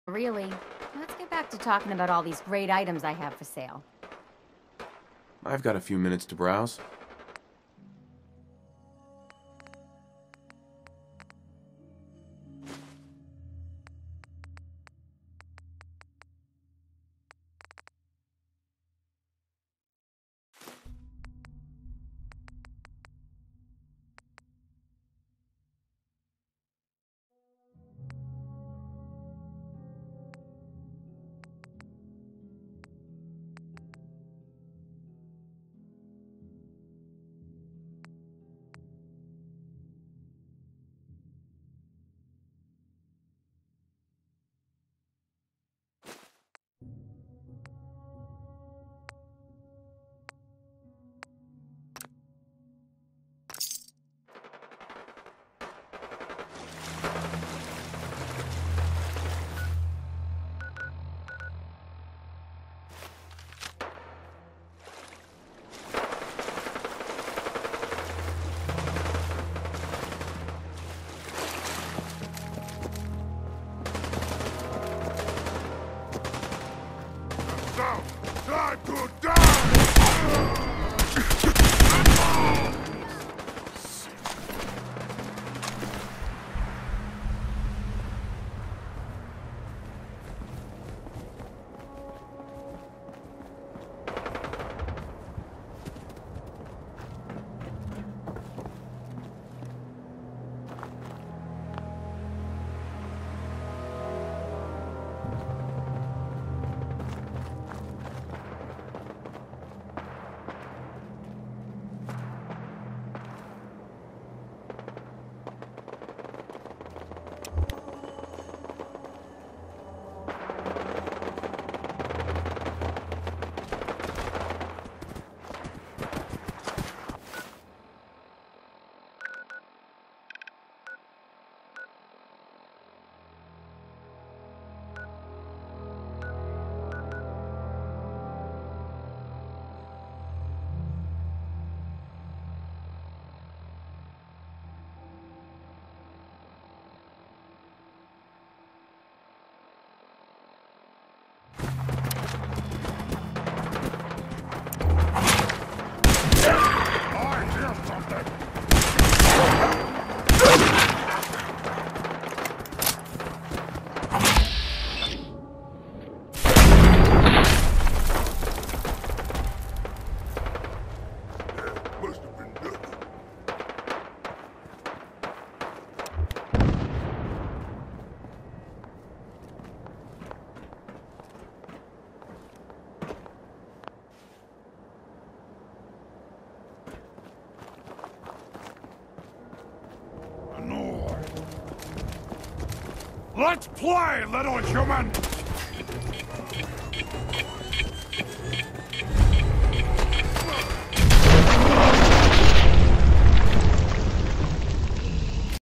Really? Let's get back to talking about all these great items I have for sale. I've got a few minutes to browse. Time to die! I hear something! Must have been nothing. Let's play, little human!